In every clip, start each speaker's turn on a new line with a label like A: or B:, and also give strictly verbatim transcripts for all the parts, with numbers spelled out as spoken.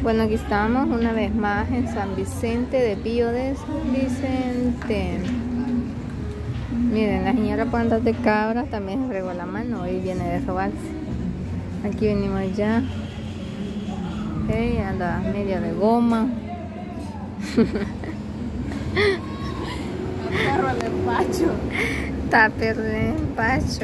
A: Bueno, aquí estamos una vez más en San Vicente, de Pío de San Vicente. Miren, la señora Pandas de Cabra también se regó la mano y viene de robarse. Aquí venimos ya. Hey, anda media de goma.
B: Perro de empacho.
A: Tupper de empacho.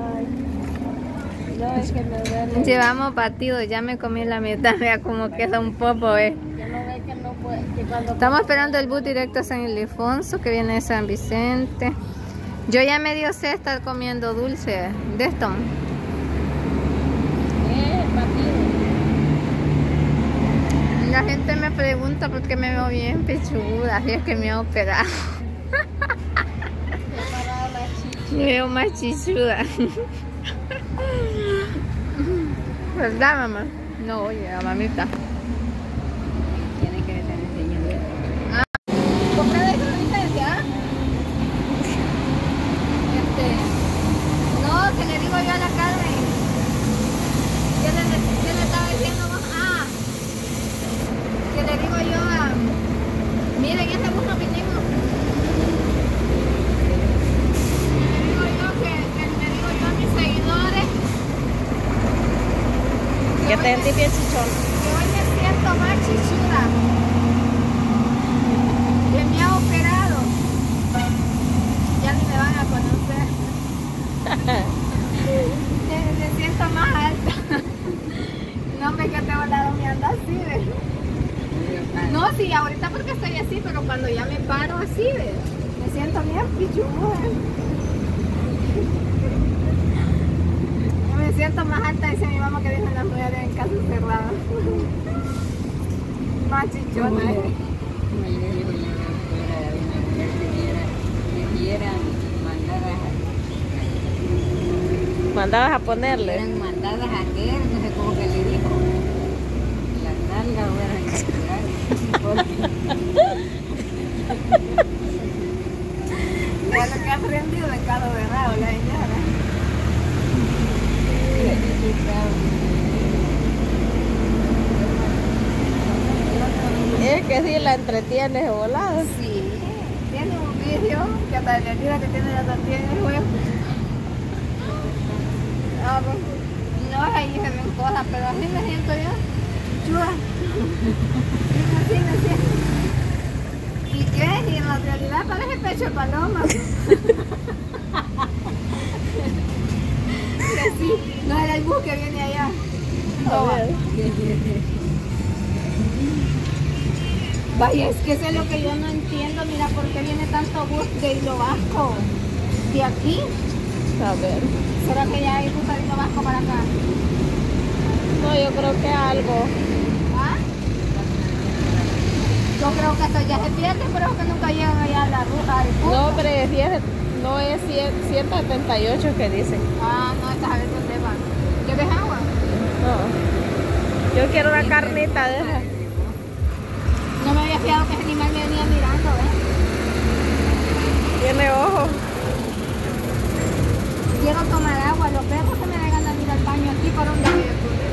B: No, es que me duele.
A: Llevamos batido, ya me comí la mitad, vea como queda un poco, eh.
B: Que no ve que no puede, que cuando
A: Estamos esperando el bus directo a San Ildefonso, que viene de San Vicente. Yo ya medio sé estar comiendo dulce de esto.
B: Eh, batido.
A: La gente me pregunta por qué me veo bien pechuda, así es que me he operado. Me veo más chichuda. ¿Verdad, mamá? No, oye, la mamita.
B: Tiene que tener señal.
A: Ah, ¿compré de esa licencia? Este, no, que le digo yo a la Carmen. ¿Qué le, qué le estaba diciendo vos? Ah, que le digo yo a... Miren, ese bus no vinimos. Le digo yo que, que le digo yo a mis seguidores.
B: Que te sentí bien chichón.
A: Que hoy me siento más chichuda. Que me ha operado. Ya ni me van a conocer. me, me siento más alta. No me que te volado me anda así, ¿ves? No, sí, ahorita porque estoy así, pero cuando ya me paro así, ¿ves? Me siento bien pichuda. Me siento más alta, dice mi mamá, que dicen las mujeres en casa cerrada. Más chichona, ¿eh?
B: Mandabas a ponerle.
C: Eran mandadas a qué, no sé cómo que le dijo. Las nalgas fueran
A: Ya lo que ha aprendido de Carlos de Rao, la señora.
B: Es que sí la entretienes volado.
A: Sí, tiene un vídeo que hasta le olvida que tiene la tortilla en el juego. No, pues, no es ahí se ven cosas, pero así me siento yo. Chua. Así me siento. ¿Y qué? Y en la realidad parece pecho de paloma. Que sí, no era el bus que viene allá. No. Vaya, es que eso es lo que yo no entiendo. Mira, ¿por qué viene tanto bus de Hilo Vasco? ¿De aquí?
B: A ver.
A: ¿Será que ya hay bus de Hilo Vasco para acá?
B: No, yo creo que algo.
A: ¿Ah? Yo creo que hasta ya se pierde, pero que nunca llegan allá a la ruta del bus.
B: No, pero es diez, no es ciento setenta y ocho que dice.
A: Ah, no, esta vez dónde van. ¿Quieres agua?
B: No. Yo quiero una carnita de esa.
A: No me había fijado que ese animal me venía mirando, ¿ves?
B: Tiene ojo.
A: Quiero tomar agua, los perros que me dan ganas de ir al baño aquí, ¿por dónde voy a correr?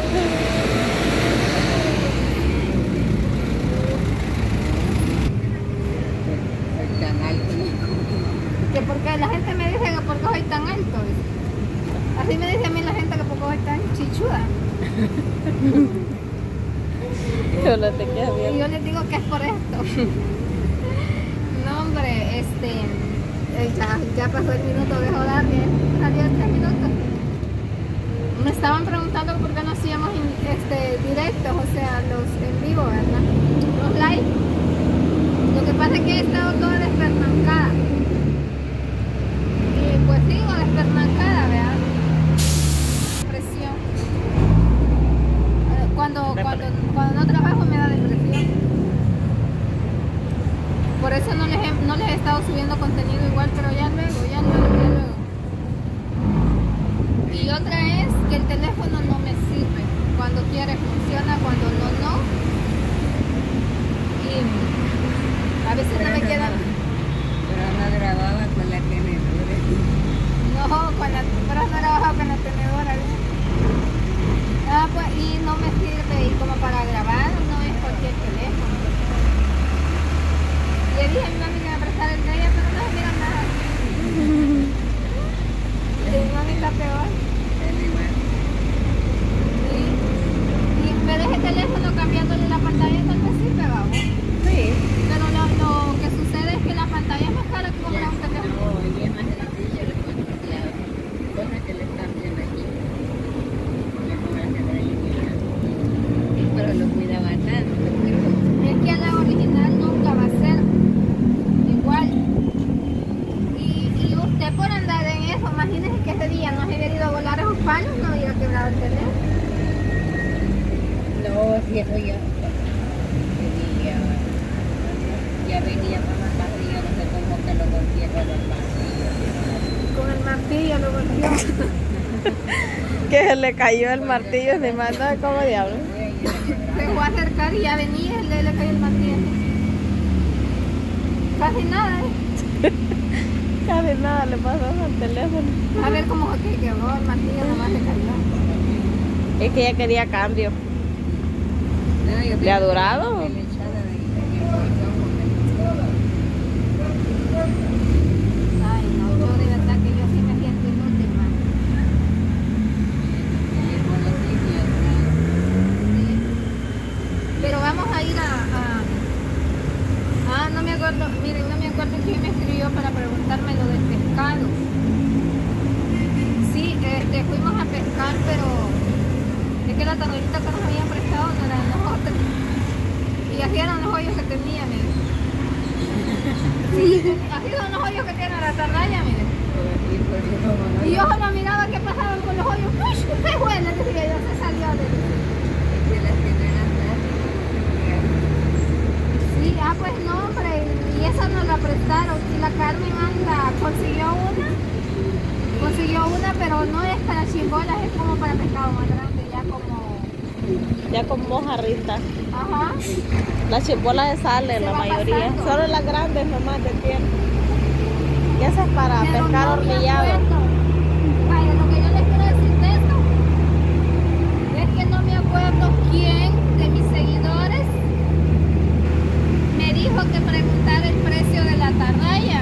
A: Que porque la gente me dice que porque soy tan alto. Así me dice a mí la gente que porque soy tan chichuda.
B: Yo no te quedas
A: Y
B: bien.
A: yo les digo que es por esto. No, hombre, este, eh, ya, ya pasó el minuto de joder, salió tres minutos. Me estaban preguntando por qué no hacíamos este, directos, o sea, los en vivo, ¿verdad? Los live. Lo que pasa es que he estado toda despernancada. Y pues digo, despernancada, ¿verdad? Presión. Cuando, cuando, cuando no trabajo me da depresión. Por eso no les, he, no les he estado subiendo contenido igual, pero ya luego, ya luego, ya luego. Y otra es que el teléfono no me sirve. Cuando quiere funciona, cuando no, no. Y a veces no me quedan...
C: Pero no grababa con la tenedora.
A: No, con la, pero no trabajaba con la tenedora, ¿verdad? Ah, pues, y no me sirve y como para grabar
C: Y eso ya venía, ya venía con la carrilla, no sé cómo que lo golpeé con el martillo.
A: Con el martillo lo golpeó.
B: Que se le cayó el martillo, ni más nada, como diablo.
A: Se fue a acercar y ya venía, le, le cayó el martillo. Casi nada, ¿eh?
B: Casi nada le pasó al teléfono.
A: A ver cómo que quebró el martillo, nomás le cayó.
B: Es que ella quería cambio.
C: No, yo
B: ¿Le ha durado?
C: que le echara de- de- de-
A: Ay, no, yo de verdad que yo sí me siento inútil, man.
C: y el bolsillo,
A: Sí. Pero vamos a ir a, a- Ah, no me acuerdo, miren, no me acuerdo quién me escribió para preguntarme lo del pescado. Sí, este, fuimos a pescar, pero es que la tarrayita que nos habían prestado no era de nosotros. Y así eran los hoyos que tenía, miren. Sí, así son los hoyos que tiene la tarraya, miren. Y yo solo miraba qué pasaban con los hoyos. ¡Uy, qué buena! Decía yo, se salió de... Sí, ah, pues no, hombre, y esa nos la prestaron. Y la Carmen anda, consiguió una, consiguió una, pero no es para chimbolas, es como para pescado más grande, ya como...
B: Ya con mojarrita.
A: Ajá.
B: Las chimbolas de sale,
A: Se
B: la
A: va
B: mayoría.
A: pasando.
B: Solo las grandes nomás de tiempo. Y esa es para
A: Pero
B: pescar
A: no me
B: hornillado.
A: acuerdo. Vaya, lo que yo les quiero decir de esto es que no me acuerdo quién de mis seguidores me dijo que preguntara el precio de la atarraya.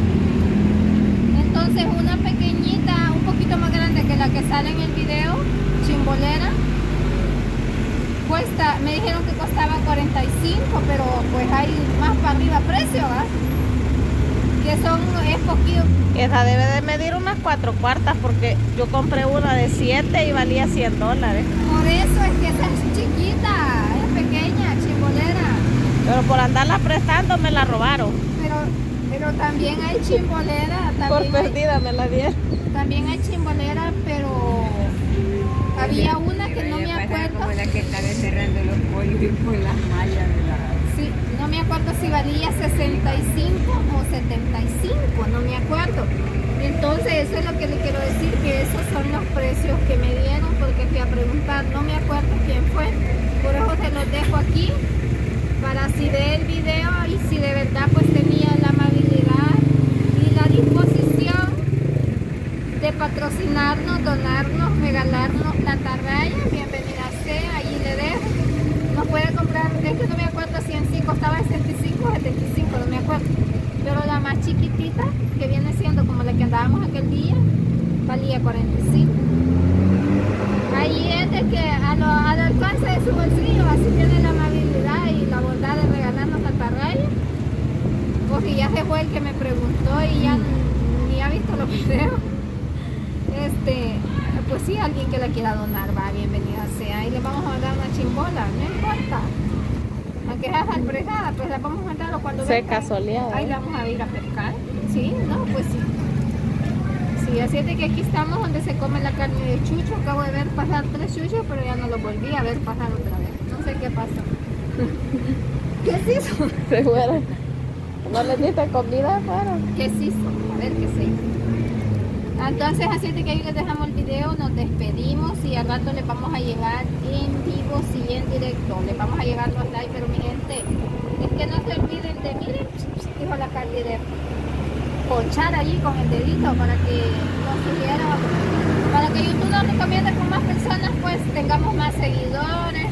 A: Entonces una pequeñita, un poquito más grande que la que sale en el video, chimbolera, cuesta, me dijeron que costaba cuarenta y cinco, pero pues hay más para arriba precio, ¿verdad? Que son, es poquito.
B: Esa debe de medir unas cuatro cuartas porque yo compré una de siete y valía cien dólares.
A: Por eso es que esa es chiquita, es pequeña, chimbolera.
B: Pero por andarla prestando me la robaron.
A: Pero, pero también hay chimbolera,
B: Por
A: también hay,
B: perdida me la dieron.
A: también hay chimbolera, pero había una que no me acuerdo.
C: Como la que está enterrando los pollos y por las mallas de la...
A: Sí, no me acuerdo si valía sesenta y cinco o setenta y cinco, no me acuerdo. Entonces eso es lo que le quiero decir, que esos son los precios que me dieron, porque fui a preguntar, no me acuerdo quién fue. Por eso se los dejo aquí, para si ve el video y si de verdad pues tenía la amabilidad y la disposición de patrocinarnos, donarnos, regalarnos la atarraya, bienvenida sea, ahí le dejo. Nos puede comprar, es que no me acuerdo si en sí costaba sesenta y cinco o setenta y cinco, no me acuerdo. Pero la más chiquitita, que viene siendo como la que andábamos aquel día, valía cuarenta y cinco. Ahí es de que a lo, al alcance de su bolsillo, así tiene la amabilidad y la bondad de regalarnos la atarraya. Porque ya se fue el que me preguntó y ya ni ha visto los videos. Este, pues sí, alguien que la quiera donar, va, bienvenida sea. Y le vamos a mandar una chimbola, no importa. Aunque sea sorpresada, pues la vamos a mandar cuando
B: Seca,
A: venga.
B: soleada.
A: Ahí la vamos a ir a pescar. Sí, no, pues sí. Sí, así es de que aquí estamos donde se come la carne de chucho. Acabo de ver pasar tres chuchos, pero ya no los volví a ver pasar otra vez. No sé qué pasó. ¿Qué se hizo?
B: Se fueron. ¿No les diste comida afuera?
A: ¿Qué se hizo? A ver qué se hizo. Entonces así es de que ahí les dejamos el video, nos despedimos y al rato les vamos a llegar en vivo y en directo. Les vamos a llegar los likes, pero mi gente, es que no se olviden de, miren, dijo la Carly, de ponchar allí con el dedito para que nos siguieran, para que YouTube nos recomiende con más personas, pues tengamos más seguidores.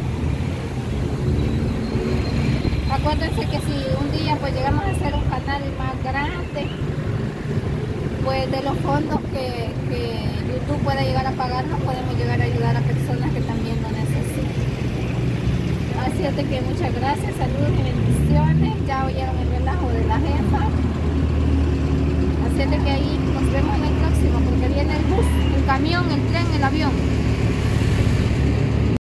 A: Acuérdense que si un día pues llegamos a hacer un canal más grande, pues de los fondos que, que YouTube pueda llegar a pagarnos, podemos llegar a ayudar a personas que también lo necesitan. Así es de que muchas gracias, saludos y bendiciones. Ya oyeron el relajo de la jefa. Así es de que ahí nos vemos en el próximo, porque viene el bus, el camión, el tren, el avión.